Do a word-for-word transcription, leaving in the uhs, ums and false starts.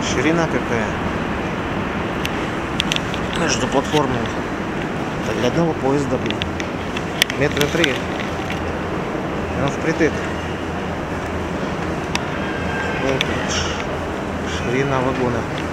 Ширина какая между платформами. Это для одного поезда, блин. Метра три. Он впритык. Ширина вагона.